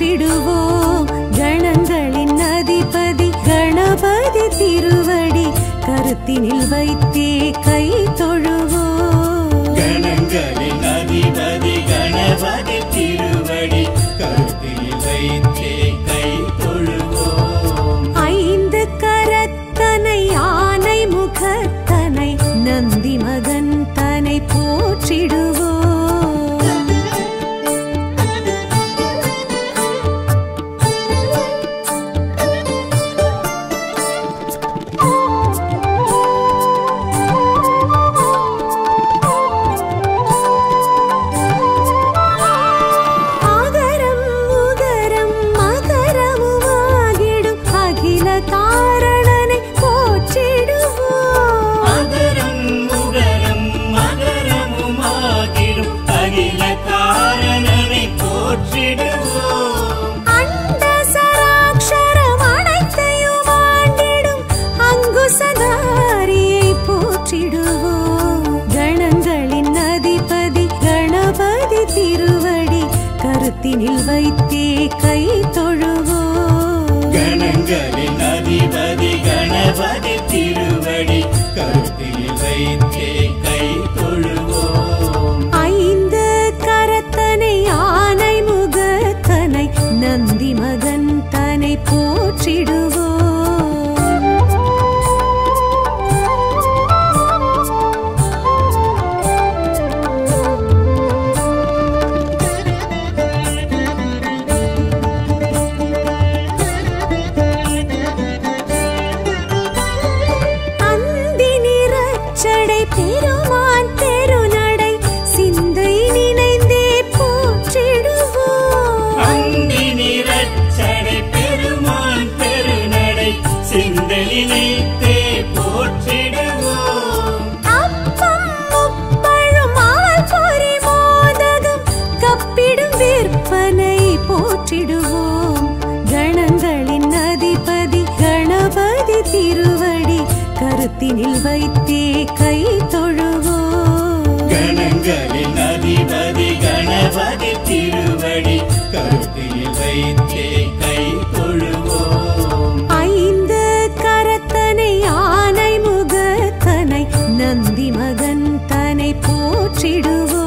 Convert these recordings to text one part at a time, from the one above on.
போற்றிடுவோம். கணங்களின் அதிபதி கணபதி திருவடி கருத்தினில் வைத்தே கை தொழுவோம். கணங்களின் அதிபதி கணபதி திருவடி கருத்தினில் வைத்தே கை தொழுவோம். ஐந்து கரத்தனை ஆனை முகத்தனை நந்தி மகன் தனை போற்றிடுவோம். கருத்தினில் வைத்தே கை தொழுவோம். கணங்களின் அதிபதி கணபதி திருவடி கருத்தினில் வைத்தே கை தொழுவோம். ஐந்து கரத்தனை ஆனை முகத்தனை நந்தி மகன் தனை போற்றிடுவோம். கணங்களின் அதிபதி கணபதி திருவடி கருத்தினில் வைத்தே கை தொழுவோம். கணங்களின் அதிபதி கணபதி திருவடி கருத்தினில் வைத்தே கை தொழுவோம். ஐந்து கரத்தனை ஆனை முகத்தனை நந்தி மகன் தனை போற்றிடுவோம்.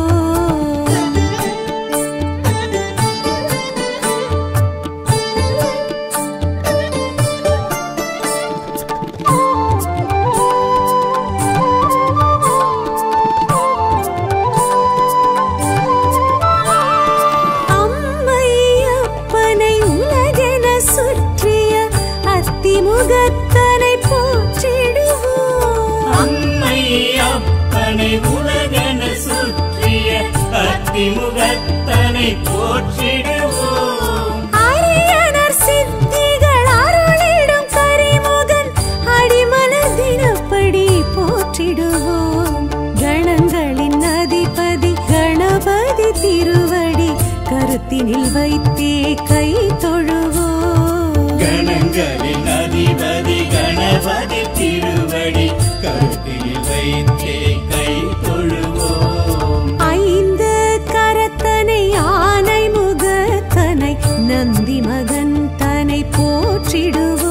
முகத்தனை போற்றிடுவோம். அம்மை அப்பனை உலகென சுற்றிய அத்திமுகத்தனை போற்றிடுவோம். அரியனர் சித்திகள் அருளிடும் கரிமுகன் அடிமலர் தினப்படி போற்றிடுவோம். கணங்களின் அதிபதி கணபதி திருவடி கருத்தினில் வைத்தே கை தொழுவோம். கணங்களின் அதிபதி கணபதி திருவடி கருத்தினில் வைத்தே கை தொழுவோம். ஐந்து கரத்தனை ஆனை முகத்தனை நந்தி மகன் தனை போற்றிடுவோம்.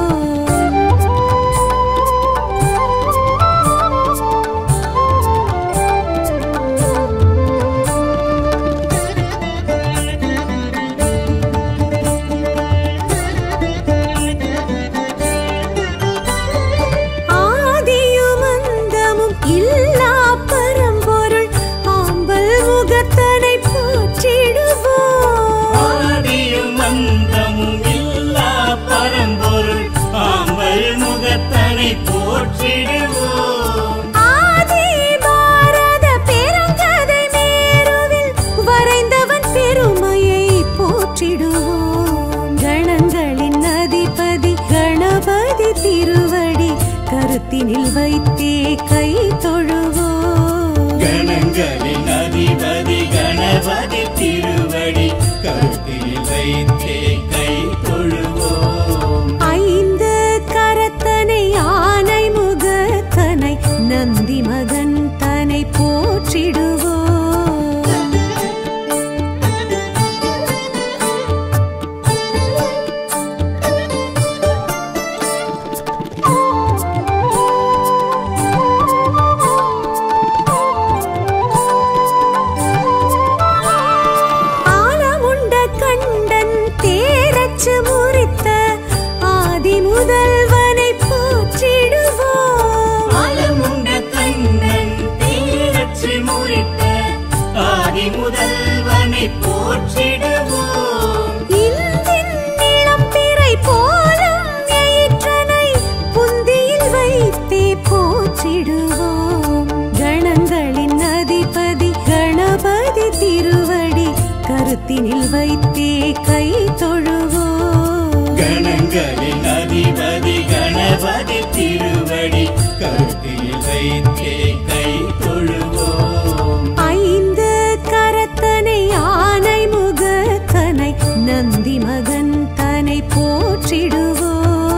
கருத்தினில் வைத்தே கை தொழுவோம். கணங்களின் அதிபதி கணபதி திருவடி கருத்தினில் வைத்தே கை தொழுவோம். ஐந்து கரத்தனை ஆனை முகத்தனை நந்தி மகன் தனை போற்றிடுவோம். ஆதி முதல்வனை போற்றிடுவோம். இந்தின் இளம்பிறை போலும் எயிற்றனை புந்தியில் வைத்தே போற்றிடுவோம். கணங்களின் அதிபதி கணபதி திருவடி கருத்தினில் வைத்தே கை தொழுவோம். கணங்களின் அதிபதி கணபதி திருவடி கருத்தில் வைத்தே கை தொழுவோம். ஐந்து கரத்தனை ஆனை முகத்தனை நந்தி மகன் தனை போற்றிடுவோம்.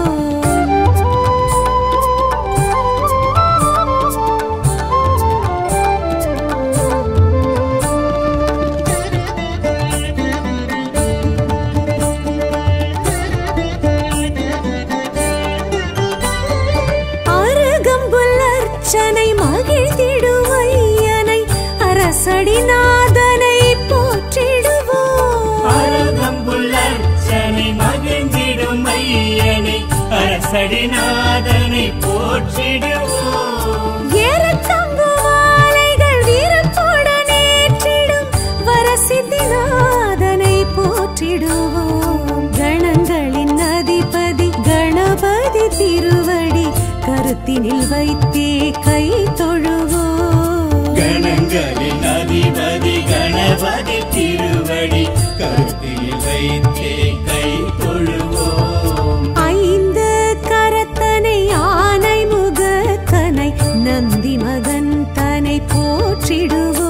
அருகம்புல்லர்ச்சனை மகிழ்ந்திடும் ஐயனை அரசடிநாதனை போற்றிடுவோம். அருகம்புல்லர்ச்சனை மகிழ்ந்திடும் ஐயனை அரசடிநாதனை போற்றிடுவோம். ஏறத்தம்பு மாலைகள் வீரத்துடன் ஏற்றிடும் வரசித்திநாதனை போற்றிடுவோம். கணங்களின் அதிபதி கணபதி திருவடி கருத்தினில் வைத்தே கை தொழுவோம். கணங்களின் அதிபதி கணபதி திருவடி கருத்தில் வைத்தே கை தொழுவோம். ஐந்து கரத்தனை ஆனை முகத்தனை நந்தி மகன் தனை போற்றிடுவோம்.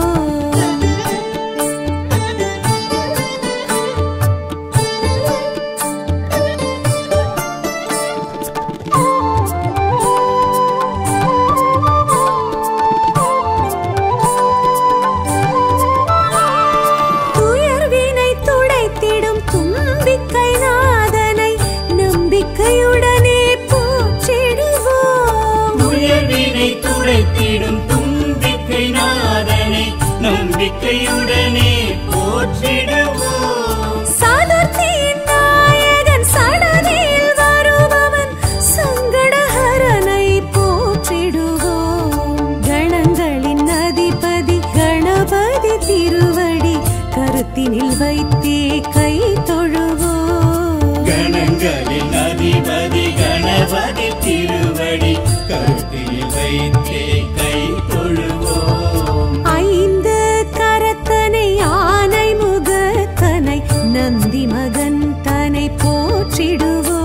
துயர்வினை துடைத்திடும் தும்பிக்கை நாதனை நம்பிக்கையுடனே போற்றிடுவோம். துயர்வினை துடைத்திடும் தும்பிக்கை நாதனை நம்பிக்கையுடனே போற்றிடுவோம். சதுர்த்தியின் நாயகன் சடதியில் வருபவன் சங்கடஹரனை போற்றிடுவோம். கணங்களின் அதிபதி கணபதி திருவடி கருத்தினில் வைத்தே கை தொழுவோம். கணங்களின் அதிபதி கணபதி திருவடி கருத்தில் வைத்தே கை தொழுவோம். ஐந்து கரத்தனை ஆனை முகத்தனை நந்தி மகன் தனை போற்றிடுவோம்.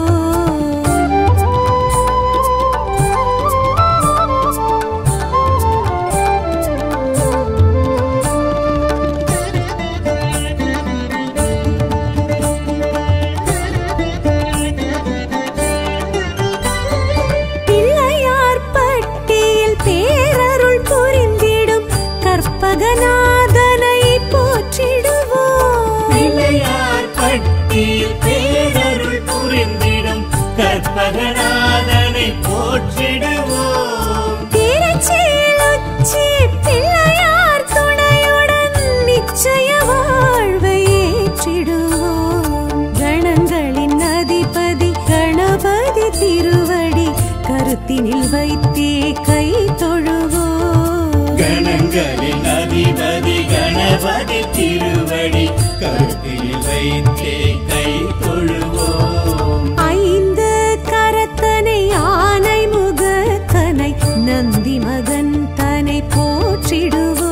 பிள்ளையார் பட்டியில் பேரருள் புரிந்திடும் கற்பகநாதனை போற்றிடுவோம். பிள்ளையார் பட்டியில் பேரருள் புரிந்திடும் கற்பகநாதனை போற்றிடுவோம். திருச்சியில் உச்சி பிள்ளையார் துணையுடன் நிச்சய வாழ்வை ஏற்றிடுவோம். கணங்களின் அதிபதி கணபதி திருவடி கருத்தினில் வைத்தே கை தொழுவோம். கணங்களின் அதிபதி கணபதி திருவடி கருத்தில் வைத்தே கை தொழுவோம். ஐந்து கரத்தனை ஆனை முகத்தனை நந்தி மகன் தனை போற்றிடுவோம்.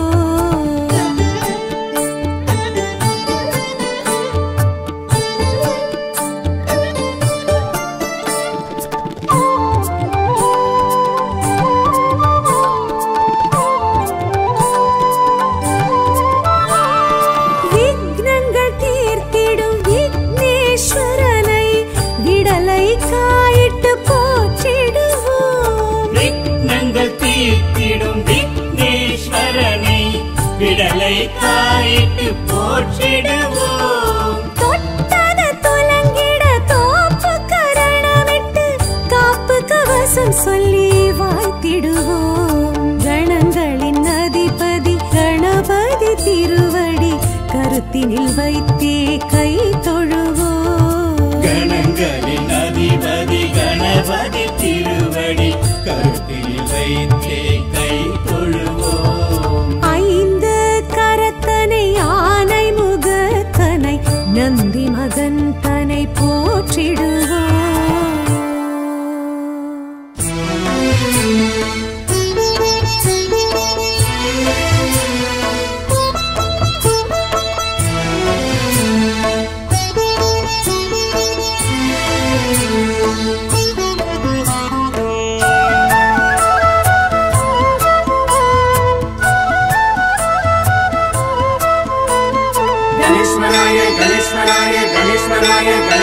விக்னங்கள் தீர்த்திடும் விக்னேஸ்வரனை விடலை காயிட்டு போற்றிடுவோம். விக்னங்கள் தீர்த்திடும் விக்னேஸ்வரனை விடலை காயிட்டு போற்றிடுவோம். தொட்டது துலங்கிட தோப்பு கரணமிட்டு காப்பு கவசம் சொல்லி வாழ்த்திடுவோம். கணங்களின் அதிபதி கணபதி திருவடி கருத்தினில் வைத்தே கை தொழுவோம். கணங்களின் அதிபதி கணபதி திருவடி கருத்தில் வைத்தே கை தொழுவோம். ஐந்து கரத்த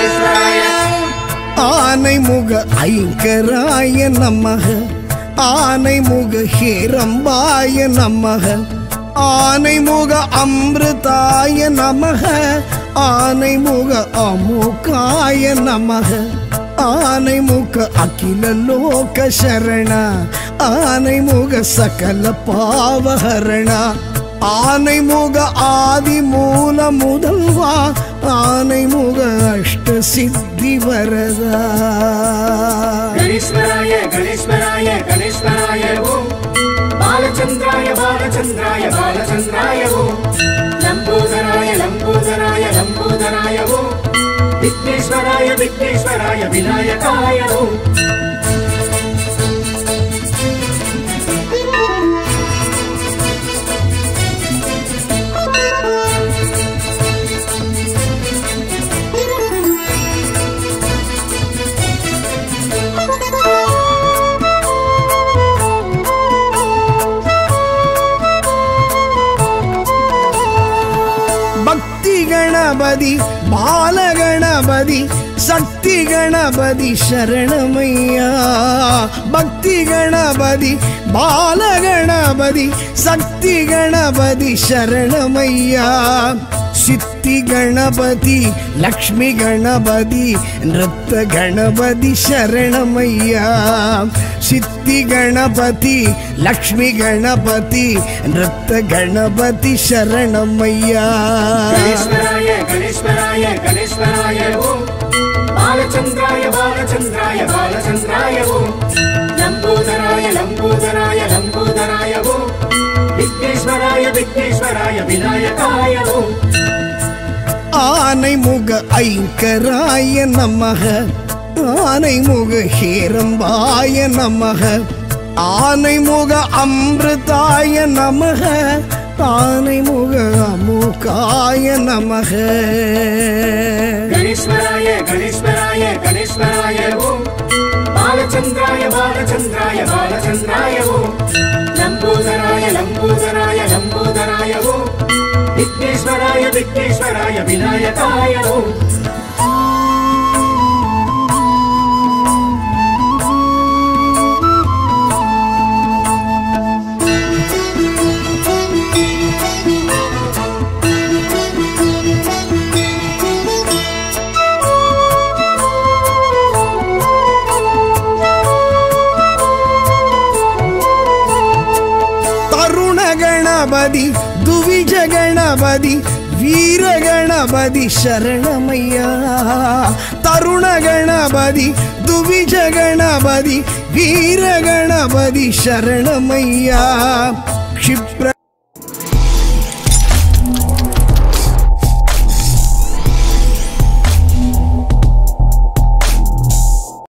ஆனைமுக ஐங்கராய நமக ஆனைமுக ஹேரம்பாய நமக ஆனைமுக அமிர்தாய நமக ஆனைமுக அமுகாய நமக ஆனைமுக அகில லோக சரண ஆனைமுக சகல பாவஹரண ஆனைமுக ஆதி மூல முதல்வா ஆனைமுக அஷ்ட சித்தி வரதா கணேஸ்வராய கணேஸ்வராய கணேஸ்வராய ஓம் பாலச்சந்திராய பாலச்சந்திராய பாலச்சந்திராய ஓம் லம்போதராய லம்போதராய லம்போதராய ஓம் விக்னேஸ்வராய விக்னேஸ்வராய விநாயகாய ஓம் गणपति बाल गणपति शक्ति गणपति शरणमैया भक्ति गणपति बाल गणपति शक्ति गणपति शरणमैया सिद्धि गणपति लक्ष्मी गणपति नृत्य गणपति शरणमैया सिद्धि गणपति लक्ष्मी गणपति नृत्य गणपति शरणमैया गणेश्वराय गणेश्वराय गणेश्वराय ओम बालचंद्राय बालचंद्राय बालचंद्राय ओम लंबोदराय लंबोदराय लंबोदराय ओम विघ्नेश्वराय विघ्नेश्वराय विनायकाय ओम आनैमुग ऐंकराय नमः आनैमुग हेरंबाय नमः आनैमुग अमृताय नमः आनैमुग अमुकाय नमः गणेश्वराय गणेश्वराय गणेश्वराय ओम बालचंद्राय बालचंद्राय बालचंद्राय ओम लंबोदराय लंबोदराय लंबोदराय ओम विघ्नेश्वराय विघ्नेश्वराय विनायकाय ओम गणपति द्विज गणपति वीर गणपति शरणमैया तरुण गणपति द्विज गणपति वीर गणपति शरणमैया क्षिप्र